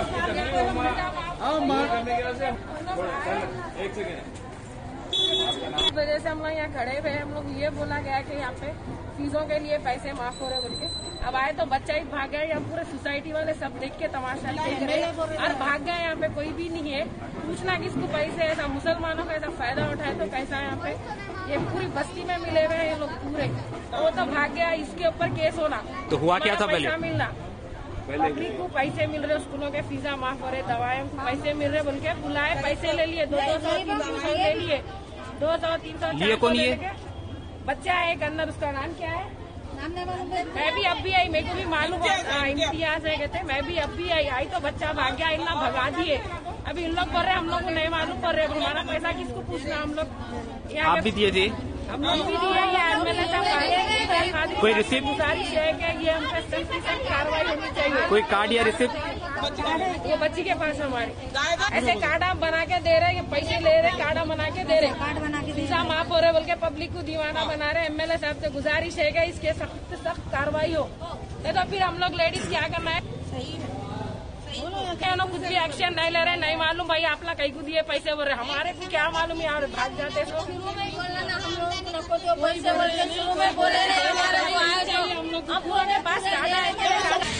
एक सेकेंड। इस वजह से हम लोग यहाँ खड़े हुए हैं। हम लोग ये बोला गया कि यहाँ पे फीसों के लिए पैसे माफ हो रहे बोल के। अब आए तो बच्चा ही भाग गया। यहाँ पूरे सोसाइटी वाले सब देख के तमाशा देख रहे हैं और भाग गए। यहाँ पे कोई भी नहीं है। पूछना किसको पैसे ऐसा मुसलमानों का ऐसा फायदा उठाए तो कैसा यहाँ पे ये पूरी बस्ती में मिले हुए हैं ये लोग पूरे। वो तो भाग गया। इसके ऊपर केस होना तो हुआ क्या था पहले मिलना पब्लिक को पैसे मिल रहे, स्कूलों के फीसा माफ हो रहे, दवाएं को पैसे मिल रहे बोल के बुलाए, पैसे ले लिए 200-300 ले लिए 200-300 लिए। कौन ये बच्चा है एक अंदर, उसका नाम क्या है मैं भी अब भी आई, मेरे को भी मालूम इम्तियाज है कहते। मैं भी अब भी आई तो बच्चा भाग गया। इतना भगा दिए। अभी इन लोग कर रहे, हम लोग को नहीं मालूम कर रहे। हमारा पैसा किसको पूछना? हम लोग आप भी दिए थे, हम लोग भी दिए। कोई रिसिप्ट गुजारिश है कि ये हम पे सख्त कार्रवाई होनी चाहिए। कोई कार्ड या रिसिप्ट वो बच्ची के पास हमारे ऐसे कार्ड आप बना के दे रहे, पैसे ले रहे, कार्ड बना के दे रहे, कार्ड बना के फीसा माफ हो रहे बोल के पब्लिक को दीवाना बना रहे। एमएलए साहब से गुजारिश है कि इसके सख्त कार्रवाई हो, नहीं तो फिर हम लोग लेडीज क्या करना है? कुछ भी एक्शन नहीं ले रहे, नहीं मालूम भाई आप लोग कहीं को दिए पैसे बोल रहे, हमारे को क्या मालूम यार भाग जाते तो हम लोग के पास